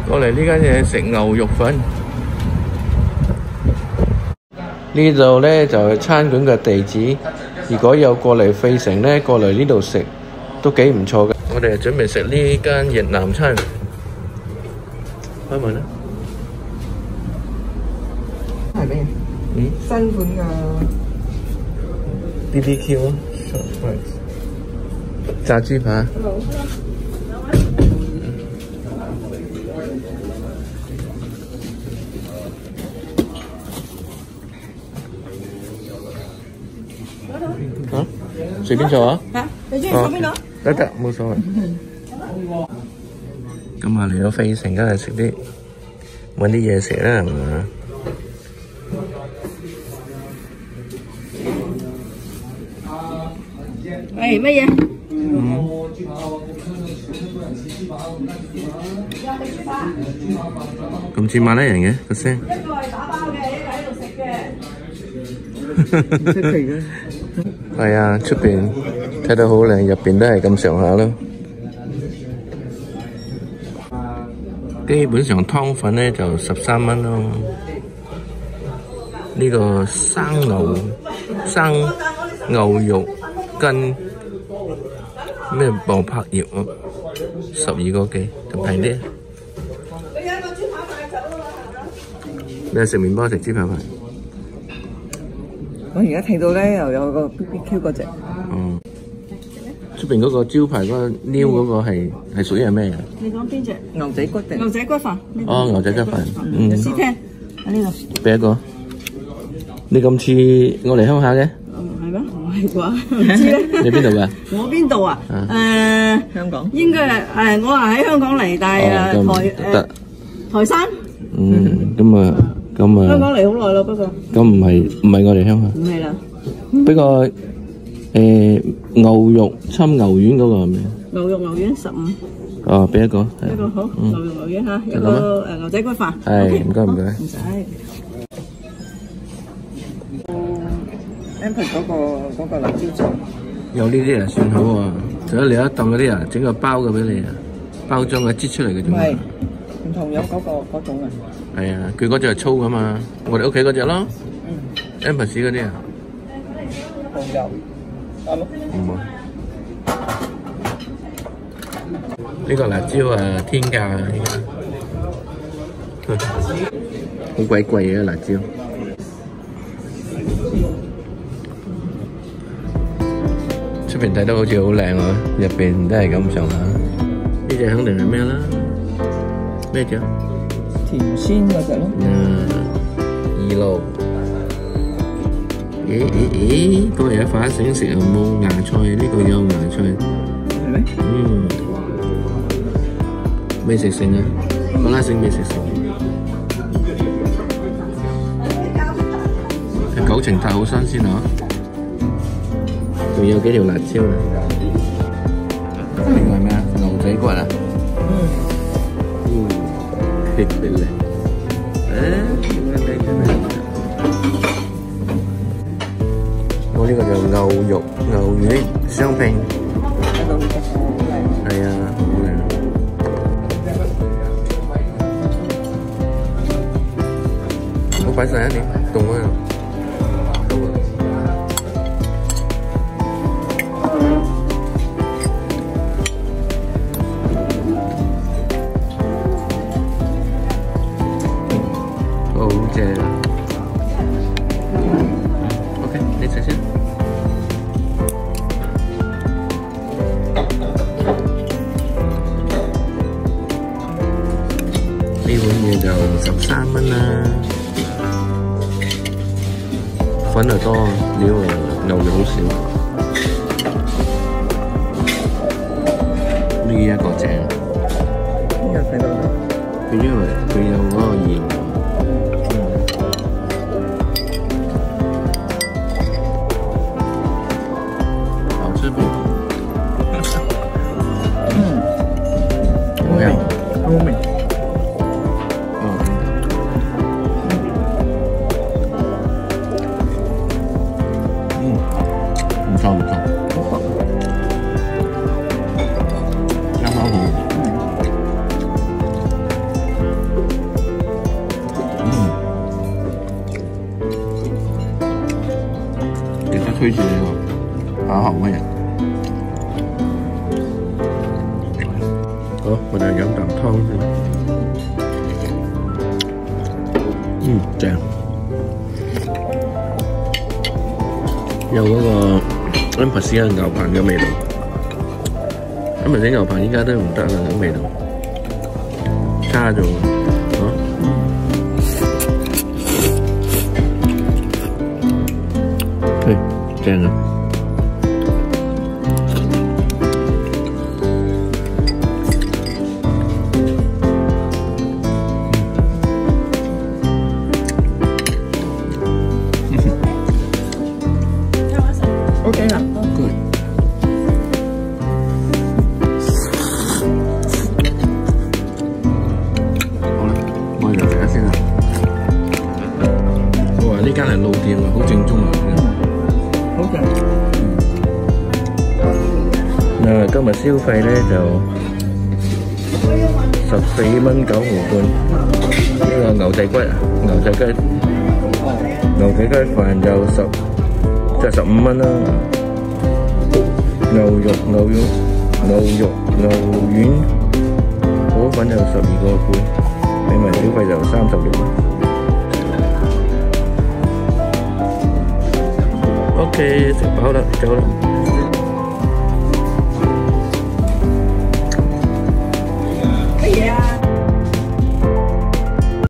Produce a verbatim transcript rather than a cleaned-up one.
過嚟呢間嘢食牛肉粉。呢度咧就係餐館嘅地址。如果有過嚟費城咧，過嚟呢度食都幾唔錯嘅。我哋準備食呢間越南餐。開門啦！ 係咩？嗯，新款嘅 B B Q 啊，炸豬扒。啊？隨便坐啊？嚇，你中意坐邊度？得得，冇所謂。咁啊，嚟到費城，梗係食啲揾啲嘢食啦，係嘛？ 係乜嘢？ 嗯。咁似馬來人嘅個聲。一個係打包嘅，一個喺度食嘅。唔出奇嘅。係啊，出邊睇到好靚，入邊都係咁上下咯。基本上湯粉咧就十三蚊咯。呢個生牛生牛肉跟咩薄柏葉啊，十二個幾，就平啲。你係食麵包食豬扒飯？ 我而家睇到咧又有個 B B Q 嗰隻。 哦。出邊嗰個招牌嗰個妞嗰個係係屬於係咩嘅？ 你講邊隻？ 牛仔骨定？ 牛仔骨飯。 哦，牛仔骨飯。嗯。 試聽喺呢度。 俾一個。你咁似我嚟鄉下嘅？ 係咩？唔係啩？唔知咧。 你邊度㗎？ 我邊度啊？誒， 香港。 應該係誒，我係喺香港嚟，但係誒台誒台山。 嗯，咁啊，咁啊。 香港嚟好耐咯，不過。 咁唔係唔係我哋鄉下。 唔係啦。 不過誒牛肉摻牛丸嗰個係咩？ 牛肉牛丸十五。 哦，俾一個。 一個好，牛肉牛丸嚇，一個誒牛仔骨飯。 係，唔該唔該。 唔使。 Amber 嗰個嗰個辣椒醬。 有呢啲啊，算好喎。仲有另一檔嗰啲啊，整個包嘅俾你啊，包裝嘅擠出嚟嘅啫。唔係， 唔同有嗰個嗰種啊。係啊，佢嗰隻係粗噶嘛，我哋屋企嗰隻咯。嗯。Amber 嗰啲啊。 紅油。啱咯。 唔好。呢個辣椒啊，天價啊！好鬼貴啊辣椒。出邊睇到好似好靚啊，入邊都係咁上下。呢隻肯定係咩啦？咩醬？ 甜鮮嗰隻咯。 嗯，二路。咦咦咦，都係一發醒食又冇芽菜，呢個有芽菜。 係咩？ 嗯。未食成啊，馬拉醒未食成。九層塔好新鮮啊！仲有幾條辣椒啊！呢個係咩啊？牛仔骨啊！嗯，撇俾你。我呢個就牛肉牛丸雙拼。係啊，好靚。我擺晒一年，凍啊！好正啊 ！OK， 你食先。呢碗嘢就十三蚊啦。粉又多，料又牛肉好少。呢一個正。 呢個睇到啦。 佢因為佢有嗰個鹽。好吃不？ 嗯。好味，好味。唔錯唔錯，啱啱好。 推薦呢個考口味。好，我哋飲啖湯先。嗯，正。有嗰個 Embassy 嘅牛棚嘅味道。Embassy 牛棚依家都唔得啦，啲味道差咗。啊！嘿，正啊！ OK 啦。 Good。好啦，我哋就食下先啦。我話呢間係老店啊，好正宗啊。 好正。 嗱，今日消費咧就十四蚊九毫半。呢個牛仔骨啊，牛仔雞，牛仔雞飯就十。即係十五蚊啦，牛肉牛肉牛肉牛丸果粉就十二個半，俾埋小費就三十六蚊。OK，食飽啦，走啦。